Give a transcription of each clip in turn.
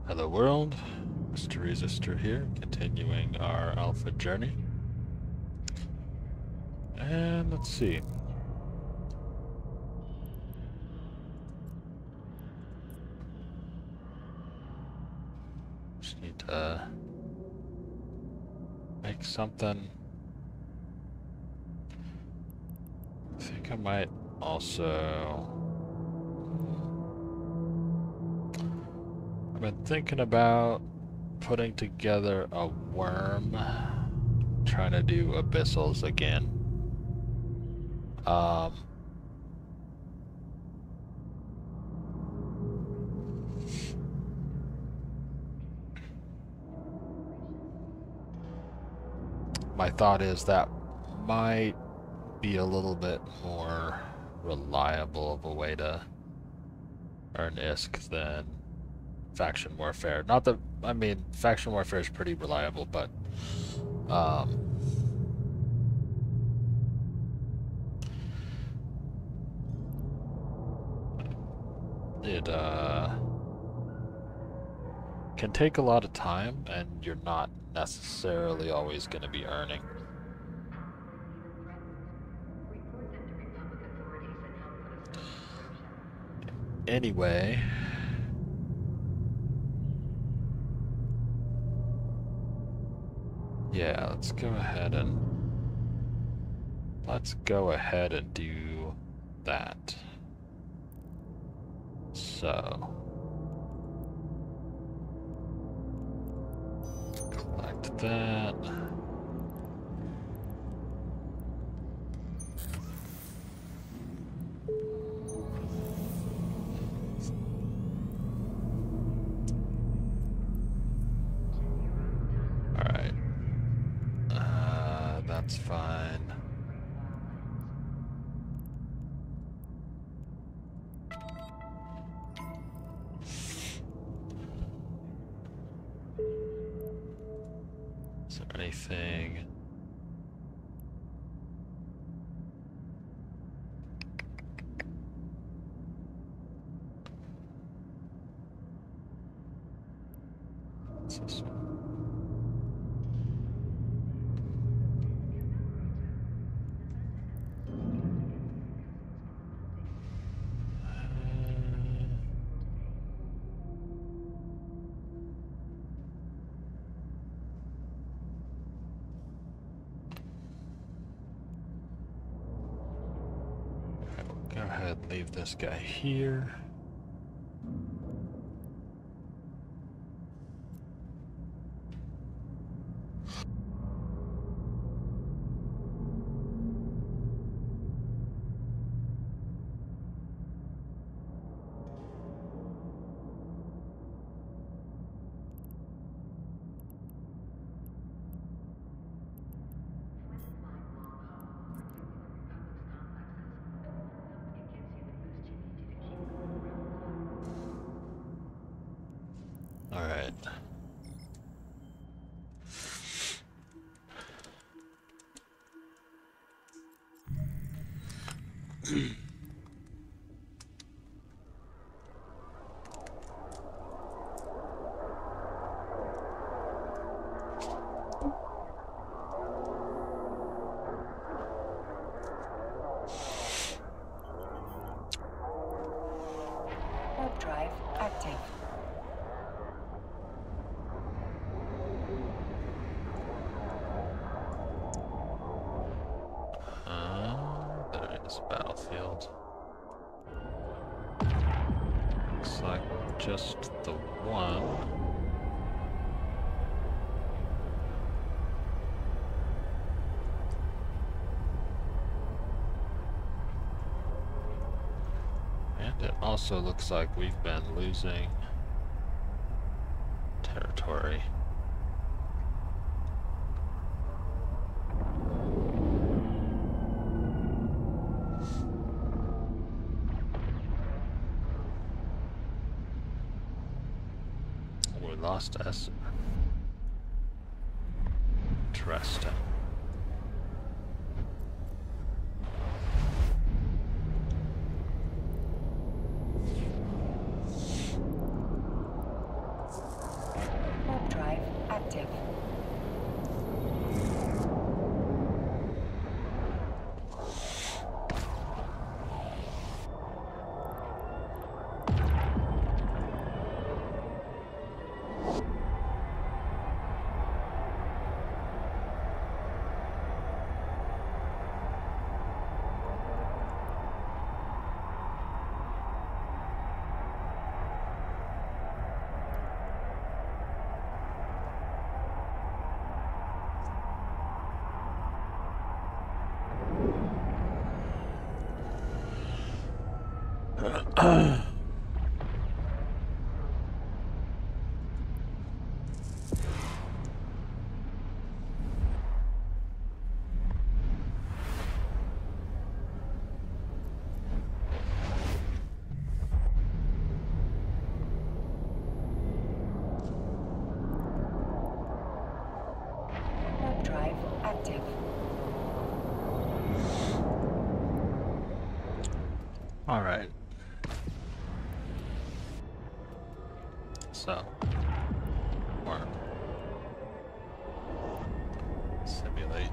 Hello world, Mr. Resistor here, continuing our alpha journey. And let's see. Just need to make something. I think I might also... I've been thinking about putting together a worm, trying to do abyssals again. My thought is that might be a little bit more reliable of a way to earn ISK than faction warfare. Not that, I mean, faction warfare is pretty reliable, but it can take a lot of time, and you're not necessarily always going to be earning. Anyway, yeah, let's go ahead and do that. So collect that. Alright. That's fine. Is there anything? What's this one? Go ahead and leave this guy here. All right. Warp drive active. There is battlefield. Looks like just the one. And it also looks like we've been losing territory. We lost Esser. Interesting. active. Warp drive active. All right. So, warp. Simulate.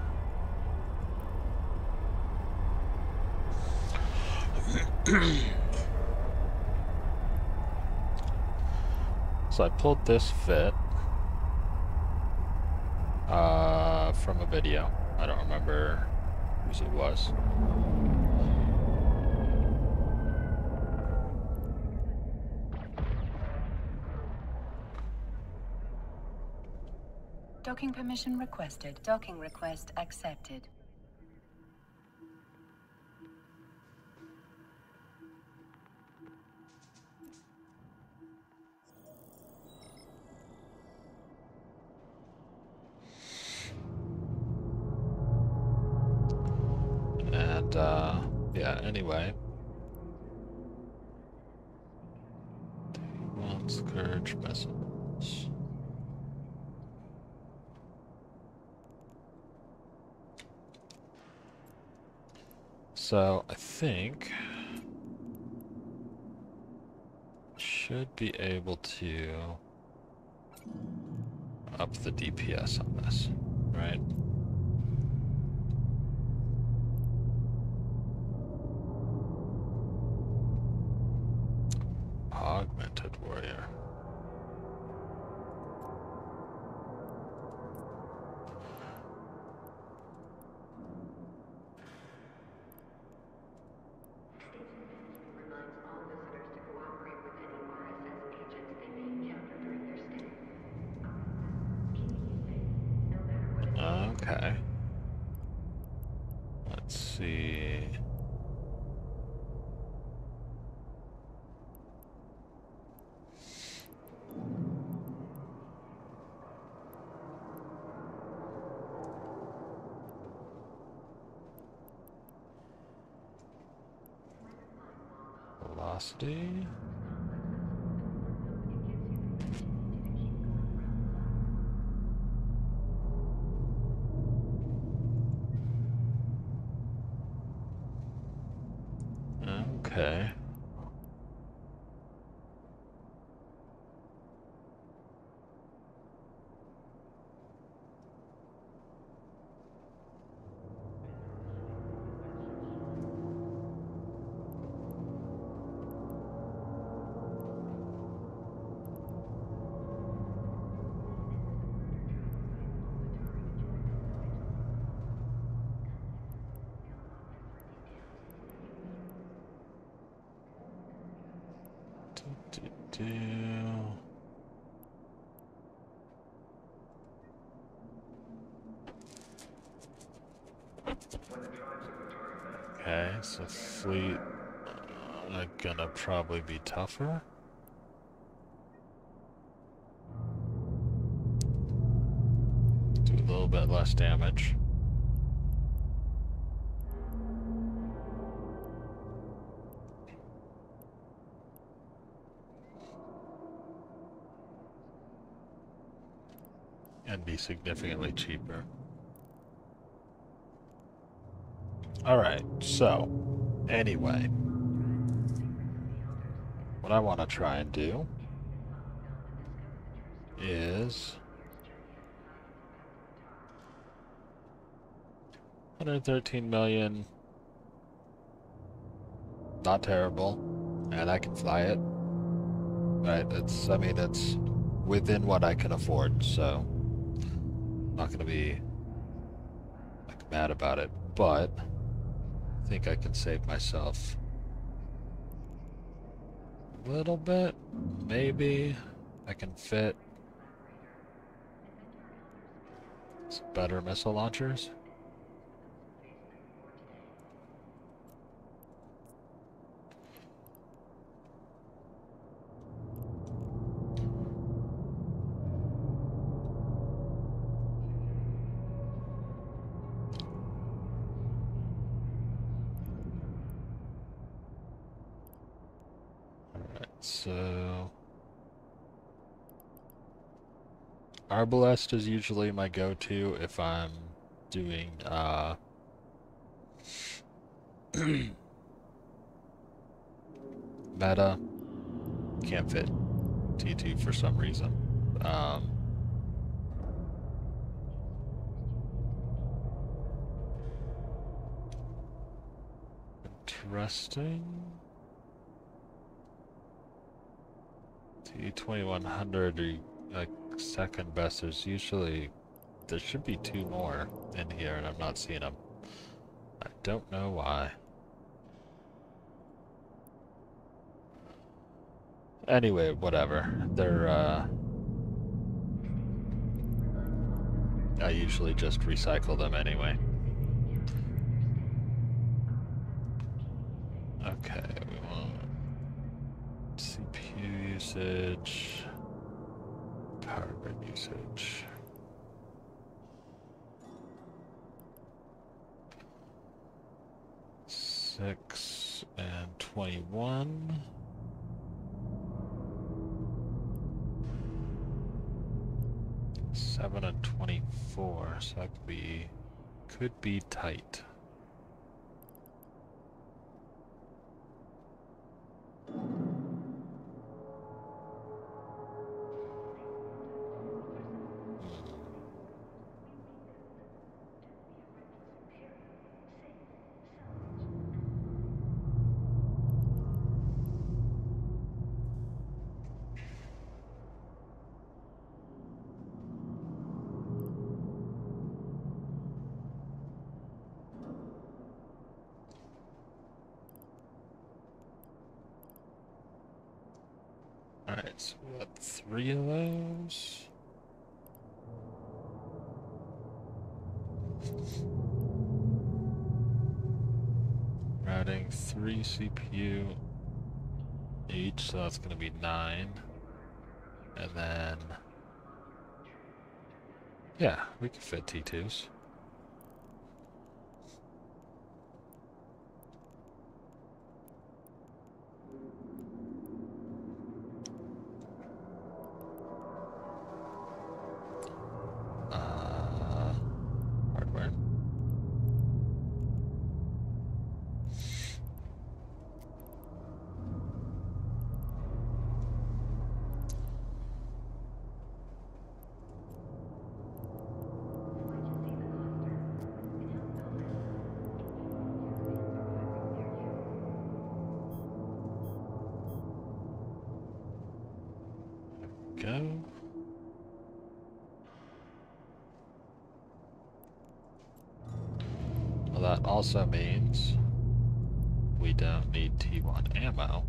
So I pulled this fit from a video. I don't remember whose it was. Docking permission requested. Docking request accepted. And yeah, anyway. One Scourge message. So I think should be able to up the DPS on this, right? Augmented warrior. Okay. Let's see. Velocity. Okay. Okay, so fleet gonna probably be tougher. Do a little bit less damage. And be significantly cheaper. Alright, so, anyway. What I want to try and do is 113 million. Not terrible. And I can fly it. Right? I mean, it's within what I can afford, so I'm not gonna be like mad about it. But I think I can save myself a little bit. Maybe I can fit some better missile launchers. So, Arbalest is usually my go-to if I'm doing, meta. Can't fit T2 for some reason. Interesting. T2100 or like second best. There should be two more in here and I'm not seeing them. I don't know why. Anyway, whatever. I usually just recycle them anyway. Okay, we want CPU usage, power grid usage. Six and 21. Seven and 24, so that could be tight. Alright, so we got 3 of those. Routing 3 CPU each, so that's going to be 9. And then, yeah, we can fit T2s. Hardware. Go. Well, that also means we don't need T1 ammo.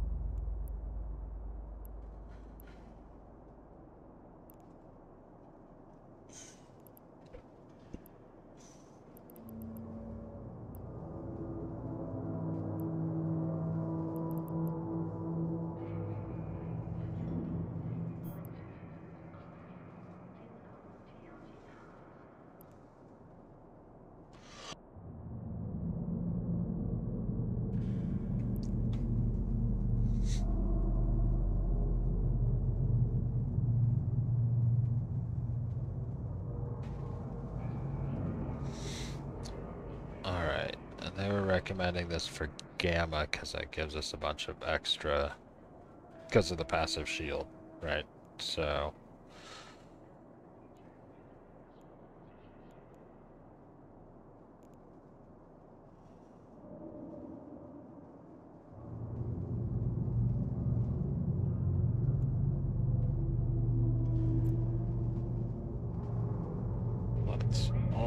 Alright, and they were recommending this for Gamma because it gives us a bunch of extra, because of the passive shield, right? So,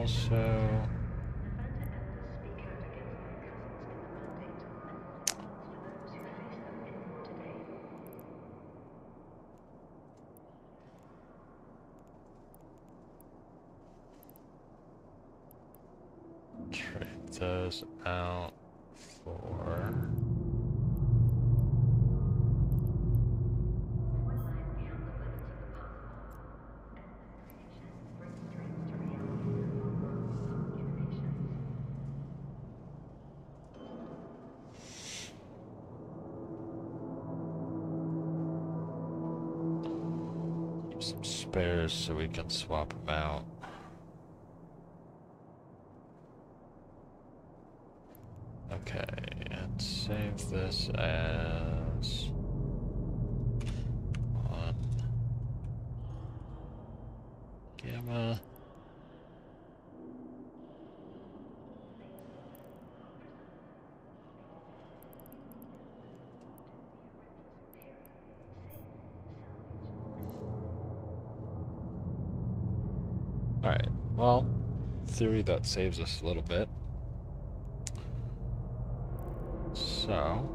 also... trade those out for... some spares so we can swap them out. Okay, and save this as one gamma. Alright, well, in theory that saves us a little bit. So...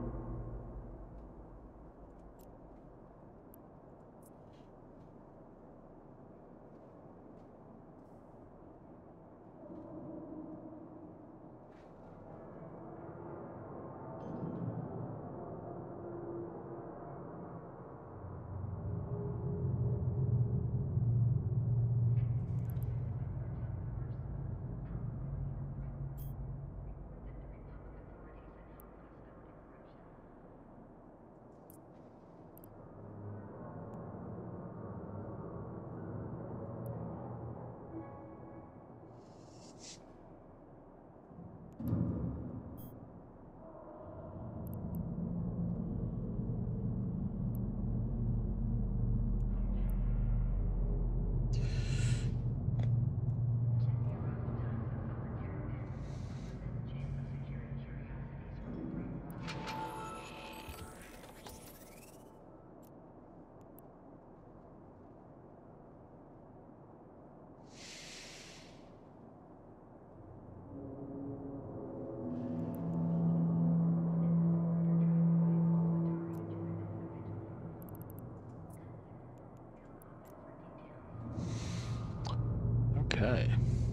Okay.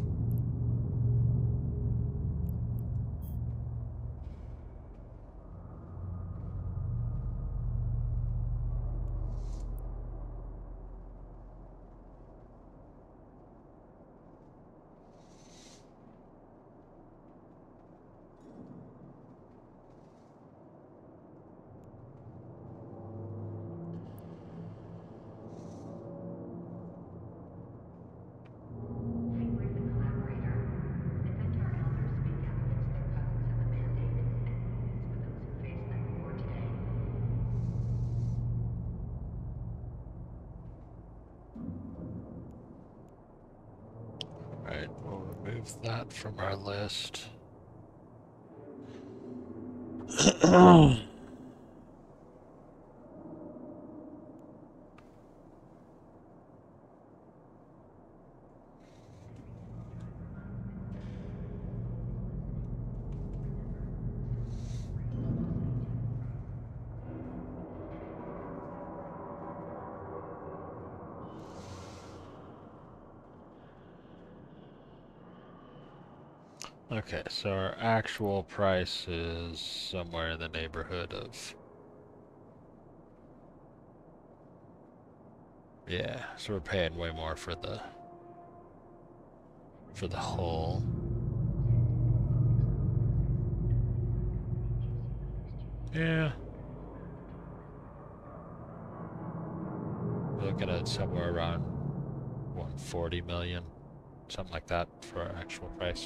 Alright, we'll remove that from our list. Okay, so our actual price is somewhere in the neighborhood of... Yeah, so we're paying way more for the hull. Yeah. We're looking at somewhere around 140 million, something like that for our actual price.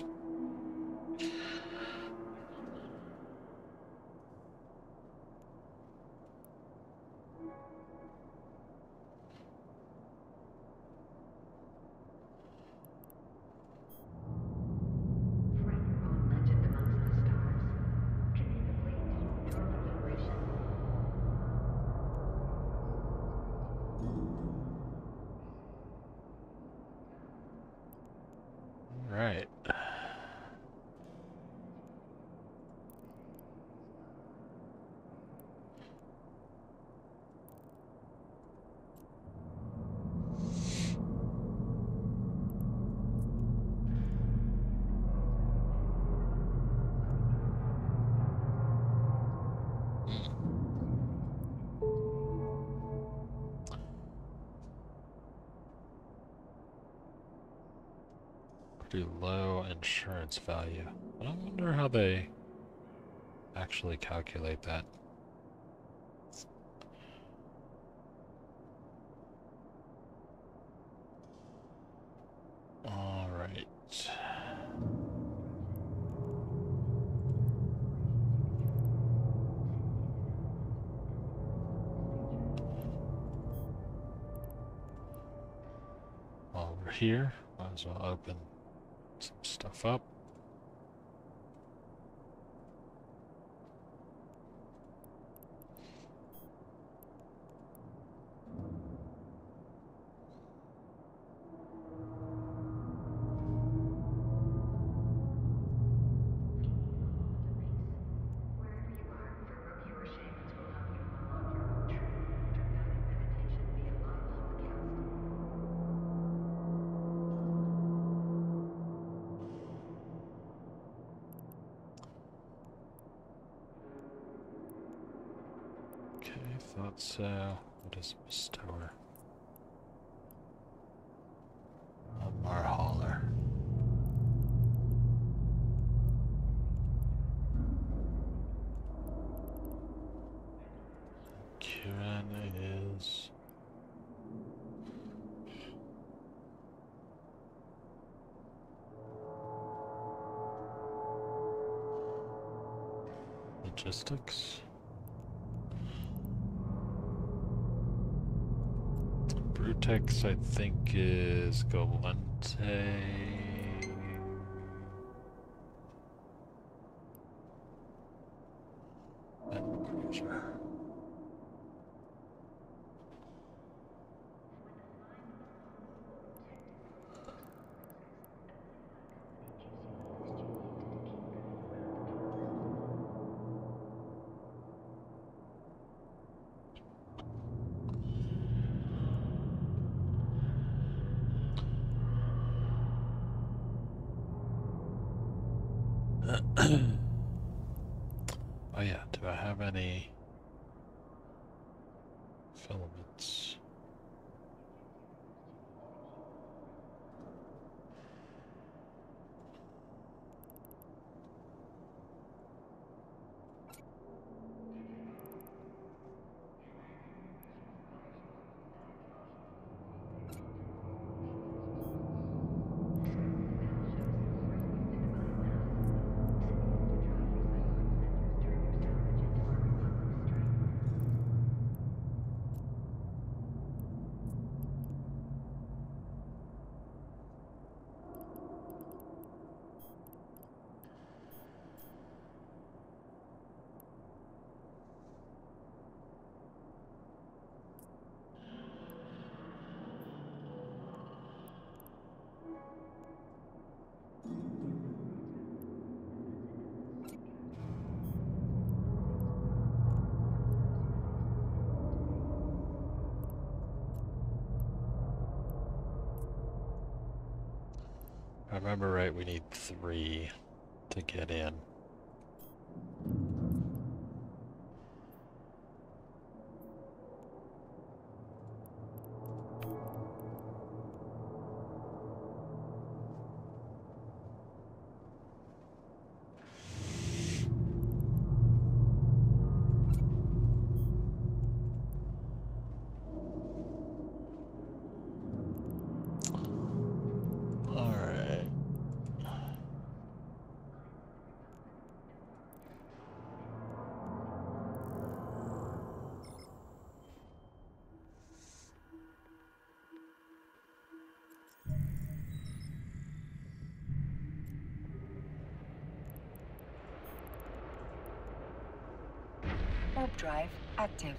Pretty low insurance value. I wonder how they actually calculate that. All right. While we're here, might as well open some stuff up. Thought so. What is bestower? Omar Hauler. Kieran is logistics. Brutex, I think, is Galente. And Cruiser. Oh yeah, do I have any filaments? If I remember right, we need 3 to get in. Warp drive active.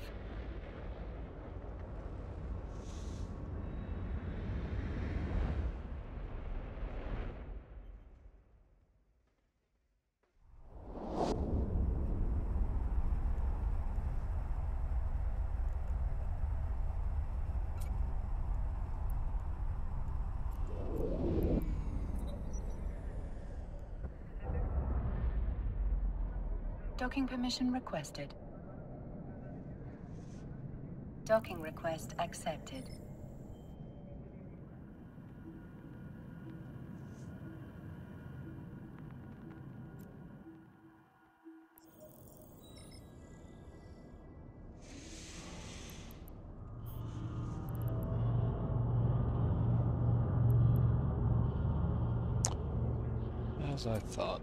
Docking permission requested. Docking request accepted. As I thought.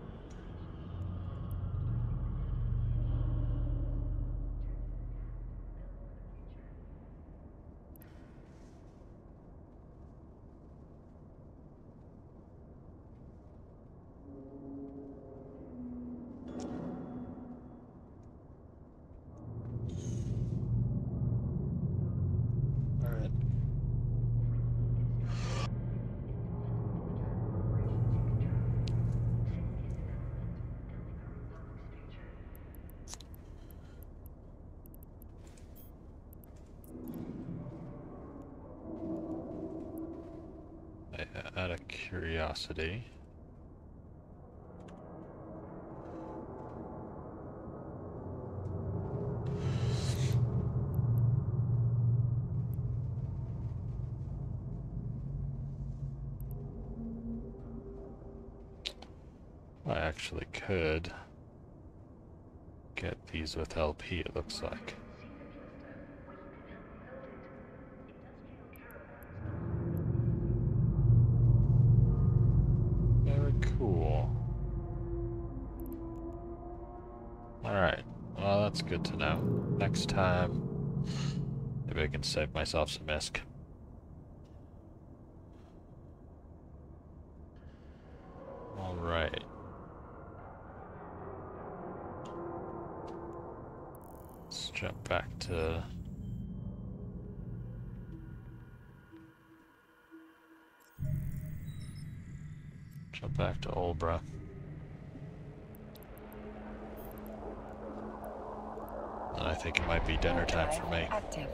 Out of curiosity, I actually could get these with LP, it looks like. Cool. Alright, well that's good to know. Next time, maybe I can save myself some ISK. Alright. Let's jump back to... back to Olbra. And I think it might be dinner time for me. Active.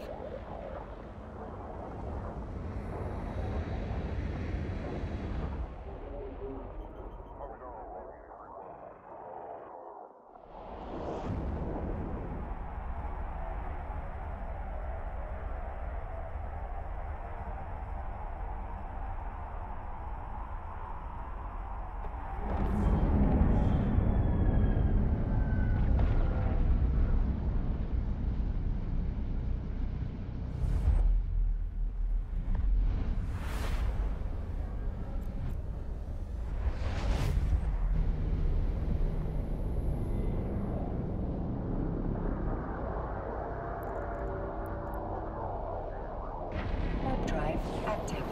Drive active.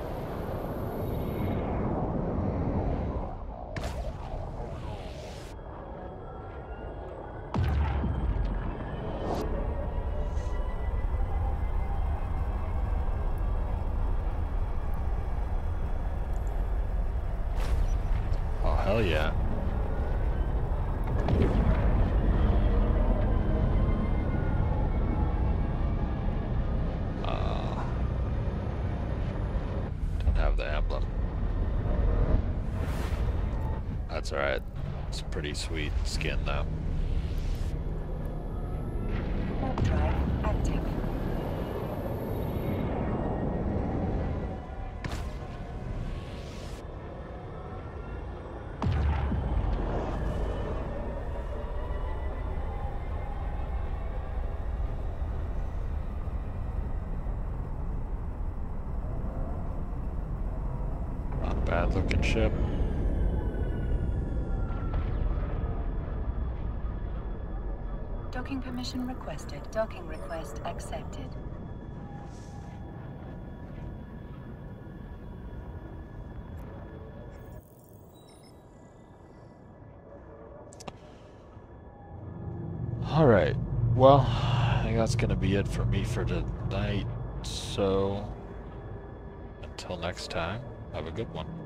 Oh, hell yeah. That's alright. It's a pretty sweet skin though. Warp drive active. Not a bad looking ship. Docking permission requested. Docking request accepted. Alright, well, I think that's gonna be it for me for tonight, so until next time, have a good one.